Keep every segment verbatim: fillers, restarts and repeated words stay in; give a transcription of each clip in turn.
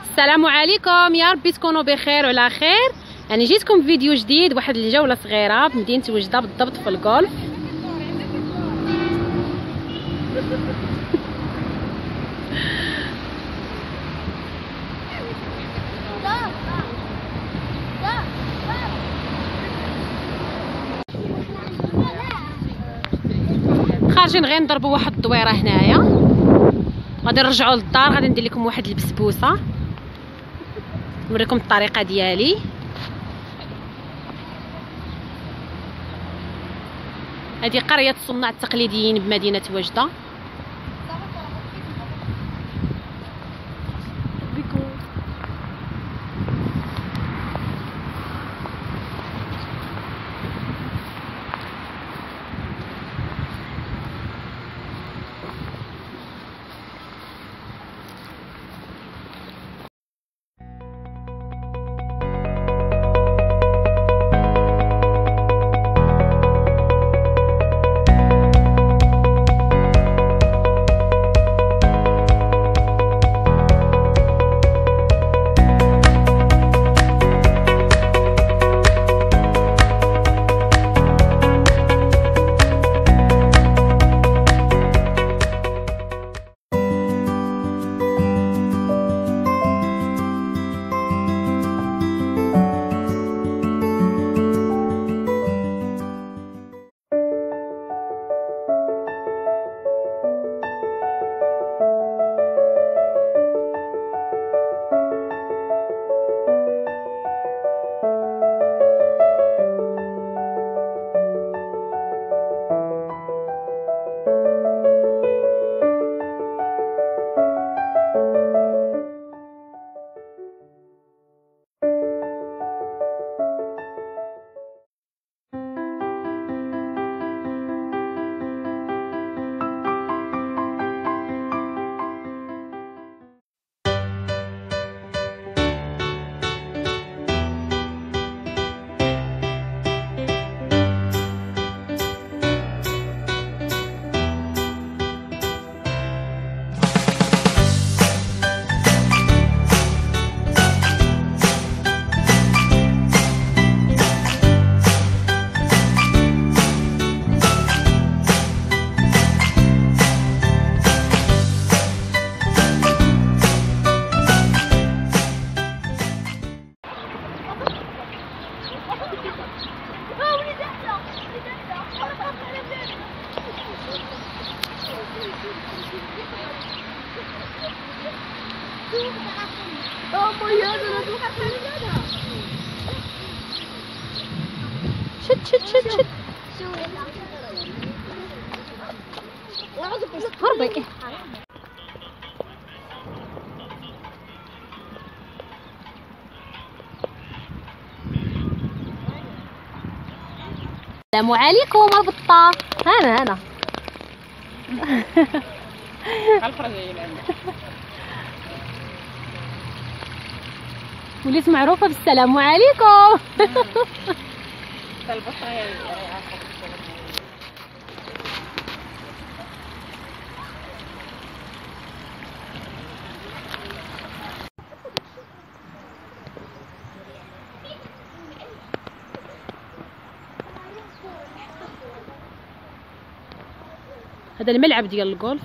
السلام عليكم، يا ربي تكونوا بخير وعلى خير. يعني جيتكم فيديو جديد، واحد الجوله صغيره بمدينه وجده بالضبط في الجولف. خارجين غير نضربوا واحد الدويره هنايا، غادي نرجعوا للدار. غادي ندير لكم واحد البسبوسه، نوريكم الطريقه ديالي. هذه قريه الصناع التقليديين بمدينه وجده. شد شد شد شد هربي. السلام عليكم البطة. انا انا وليت معروفة بالسلام عليكم. هذا الملعب ديال الجولف.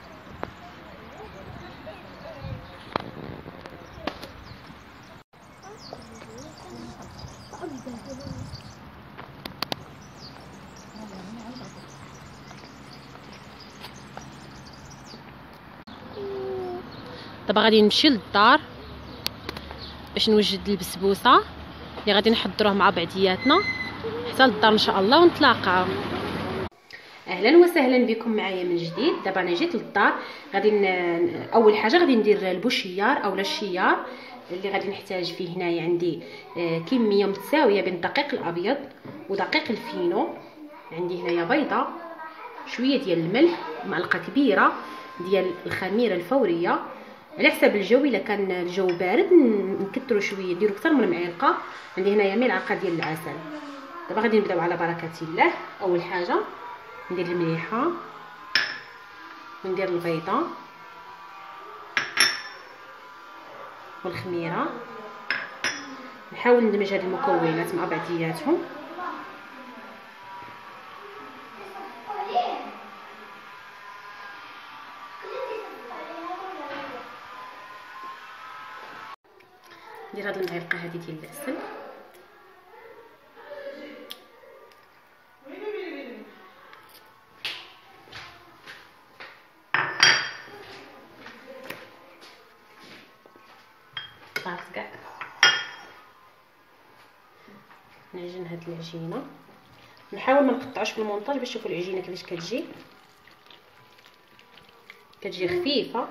دابا غادي نمشي للدار باش نوجد البسبوسه اللي غادي نحضروه مع بعضياتنا حتى للدار ان شاء الله ونتلاقاو. اهلا وسهلا بكم معايا من جديد. دابا انا جيت للدار. غادي ن... اول حاجه غادي ندير البوشيار اولا الشيار اللي غادي نحتاج فيه. هنايا عندي كميه متساويه بين الدقيق الابيض ودقيق الفينو. عندي هنايا بيضه، شويه ديال الملح، معلقه كبيره ديال الخميره الفوريه على حسب الجو. الا كان الجو بارد نكثروا شويه، نديروا اكثر من معلقه. عندي هنايا ملعقه ديال العسل. دابا غادي نبداو على بركه الله. اول حاجه ندير المليحه وندير البيضه والخميره. نحاول ندمج هاد المكونات مع بعضياتهم. ندير هاد المعلقه هذه ديال العسل، صافي كاع نعجن هاد العجينه. نحاول ما نقطعوش في المونطاج باش تشوفوا العجينه كيفاش كتجي، كتجي خفيفه.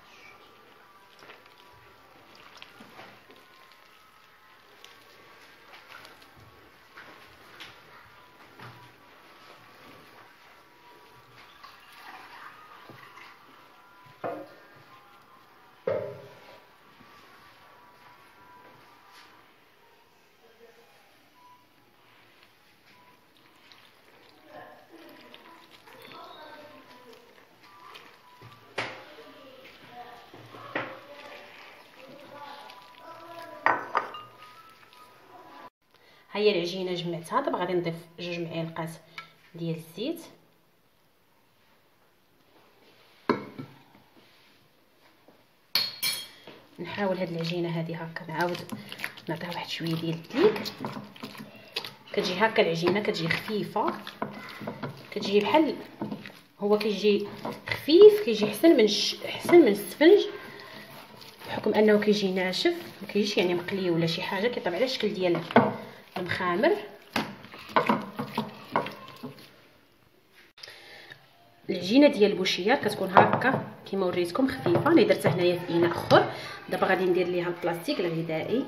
هيا العجينه جمعتها. دابا غادي نضيف جوج معالق ديال الزيت، نحاول هاد العجينه هذه هكا نعاود نعطيها واحد شويه ديال الدقيق. كتجي هكا العجينه كتجي خفيفه، كتجي بحال هو كيجي خفيف، كيجي احسن من ش... احسن من السفنج، بحكم انه كيجي ناشف، ما كيجيش يعني مقلي ولا شي حاجه، كيطلع على الشكل ديال المخامر. العجينه ديال البوشيار كتكون هكا كيما وريتكم خفيفه. انا درتها هنايا في اناء اخر. دابا غادي ندير ليها البلاستيك الغذائي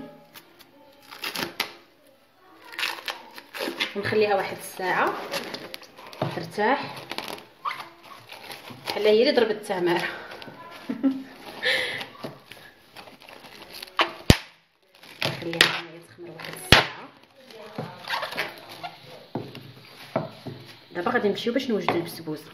ونخليها واحد الساعه ترتاح، بحال هي اللي ضربت التماره. نخليها هنايا تخمر واحد الساعه. دابا غادي نمشيو باش نوجدو البسبوسه.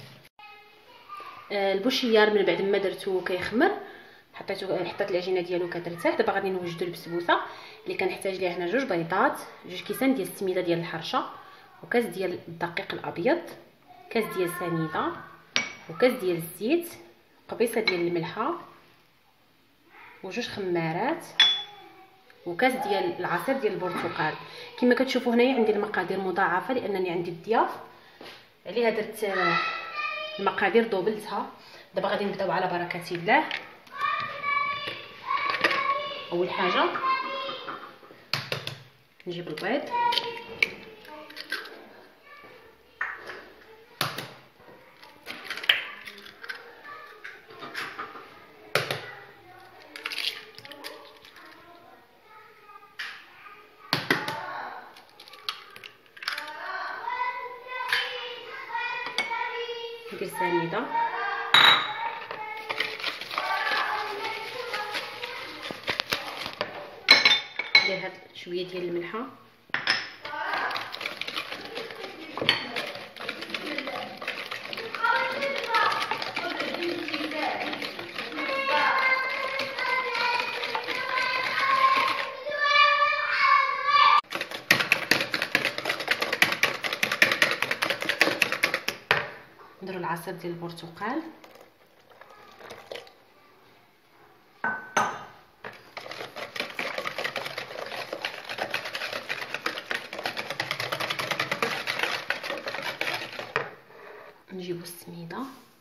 آه البوشيار من بعد ما درتو كيخمر، حطيتو حطيت العجينه ديالو كترتاح. دابا غادي نوجدو البسبوسه اللي كنحتاج ليها هنا جوج بيضات، جوج كيسان ديال السميده ديال الحرشه، وكاس ديال الدقيق الابيض، كاس ديال سنيده، وكاس ديال الزيت، قبيصه ديال الملحه، وجوج خمارات، وكاس ديال العصير ديال البرتقال. كما كتشوفوا هنايا عندي المقادير مضاعفه لانني عندي الضياف، عليها درت المقادير دوبلتها. دابا غادي نبداو على بركه الله. اول حاجه نجيب البيض، ندير سنيده، ندير هاد شويه ديال الملحه، نديرو العصير ديال البرتقال، نجيبو السميده،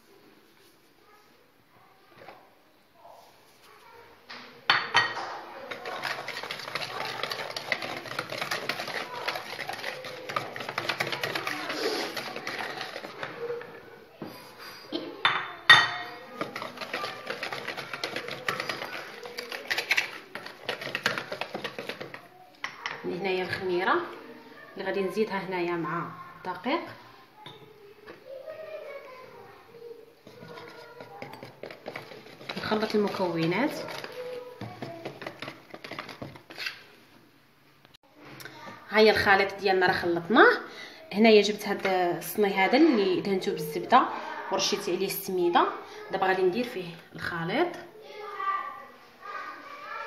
هنايا الخميره اللي غادي نزيدها هنايا مع الدقيق، نخلط المكونات. هيا الخليط ديالنا راه خلطناه. هنايا جبت هذا الصني هذا اللي دهنته بالزبده ورشيت عليه السميده. دابا غادي ندير فيه الخليط،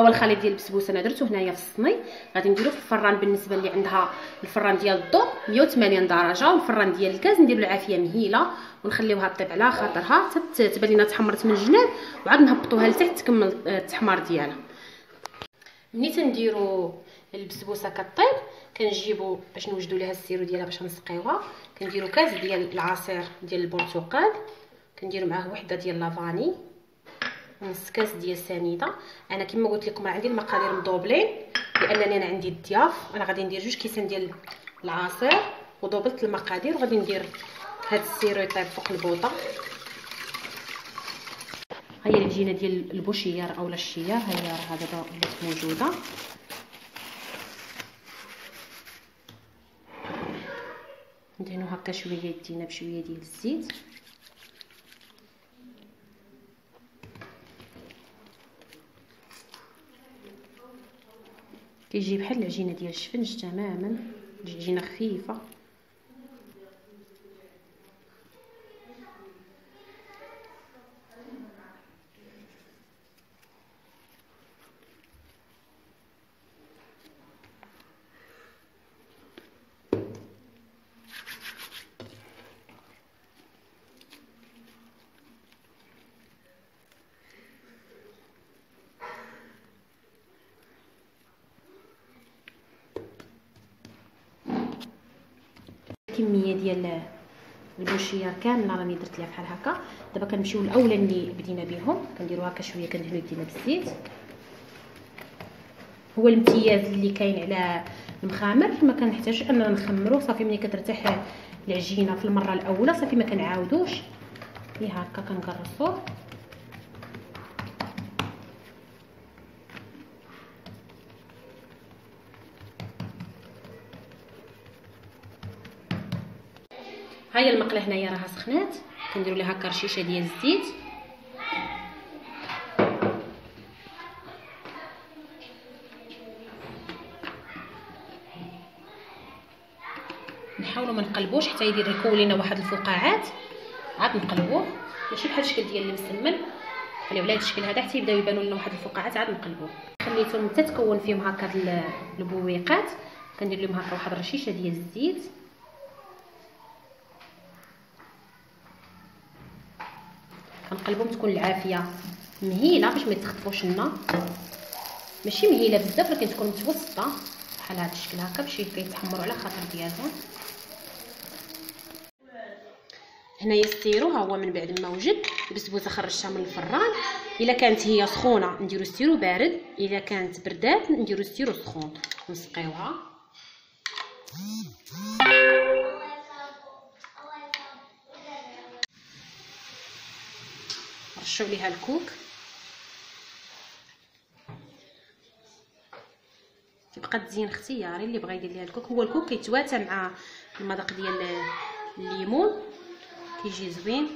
هو الخليط ديال البسبوسه انا درته هنايا في الصني. غادي نديرو في الفران بالنسبه اللي عندها الفران ديال الضوء مية وثمانين درجه، والفران ديال الكاز ندير له العافيه مهيله ونخليوها طيب على خاطرها حتى تبان لينا تحمرت من الجناب، وعاد نهبطوها لتحت تكمل التحمار ديالها. ملي تنديرو البسبوسه كطيب كنجيبو باش نوجدوا ليها السيرو ديالها باش نسقيوها. كنديرو كاس ديال العصير ديال البرتقال، كنديرو معاه وحده ديال لافاني، نص كاس ديال سنيده. انا كما قلت لكم راه عندي المقادير مدوبلين لانني انا عندي الضياف. انا غادي ندير جوج كيسان ديال العصير ودوبلت المقادير، وغادي ندير هاد السيرو يطيب فوق البوطه. هي العجينه ديال البوشيار اولا الشيار، هي راه دابا ولات موجوده. ندهنو هكا شويه يدينا بشويه ديال الزيت. كيجي بحال العجينه ديال الشفنج تماما، عجينه خفيفه. كميه ديال البوشيار كامله راني درت ليها بحال هكا. دابا كنمشيو الاولى اللي بدينا بهم، كنديرو هكا شويه كندهنو يدينا بالزيت. هو الامتياز اللي كاين على المخامر ما كنحتاجش اننا نخمرو، صافي ملي كترتاح العجينه في المره الاولى صافي ما كنعاودوش، لي هكا كنقرصوه. هاهي المقله هنايا راها سخنات، كنديروا ليها هكا رشيشه ديال الزيت. نحاولوا ما نقلبوش حتى يدير يكون لينا واحد الفقاعات، عاد نقلبوه ماشي بحال الشكل ديال المسمن، خليو على هذا الشكل هذا حتى يبداو يبانوا لنا واحد الفقاعات عاد نقلبوه. خليتهم حتى تكون فيهم هكا البويقات، كندير لهم هكا واحد الرشيشه ديال الزيت. كنقلبهم تكون العافيه مهيله باش ما يتخطفوش لنا، ماشي مهيله بزاف ولكن تكون متوسطه بحال هذا الشكل هكا باش يتحمروا على خاطر ديالهم. هنايا السيرو ها هو من بعد ما وجد البسبوسه خرجتها من الفران. الا كانت هي سخونه نديرو السيرو بارد، الا كانت بردات نديرو السيرو سخون ونسقيوها. نرشو عليها الكوك، تبقى تزيين اختياري اللي بغى يدير ليها الكوك. هو الكوك كيتواتى مع المذاق ديال الليمون كيجي زوين.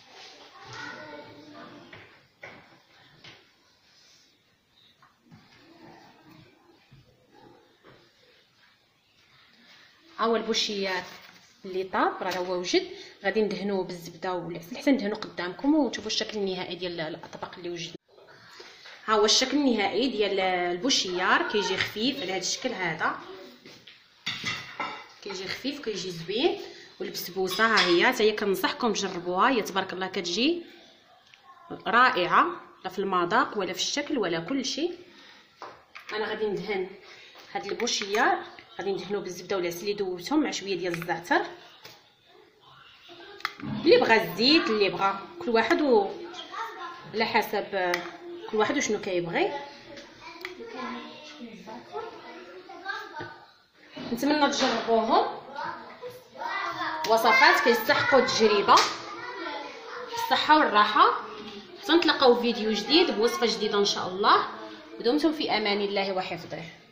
ها هو البوشيار اللي طاب راه هو وجد. غادي ندهنوه بالزبده والعسل حتى ندهنو قدامكم وتشوفوا الشكل النهائي ديال الطبق اللي وجد. ها هو الشكل النهائي ديال البوشيار، كيجي خفيف على هذا الشكل هذا، كيجي خفيف كيجي زوين. والبسبوسه ها هي حتى هي كنصحكم تجربوها، هي تبارك الله كتجي رائعه لا في المذاق ولا في الشكل ولا كل شيء. انا غادي ندهن هذا البوشيار، غادي ندهنوه بالزبده والعسل اللي دوبتهم مع شويه ديال الزعتر. اللي بغى الزيت اللي بغى، كل واحد و على حسب كل واحد وشنو كيبغي. نتمنى تجربوهم، وصفات كيستحقوا التجربه. بالصحه والراحه، حتى نتلاقاو في فيديو جديد بوصفه جديده ان شاء الله. ودمتم في امان الله وحفظه.